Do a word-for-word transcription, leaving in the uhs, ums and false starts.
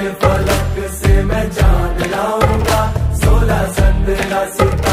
फलक से मैं जान लाऊंगा, सोलह संद्रा सितारे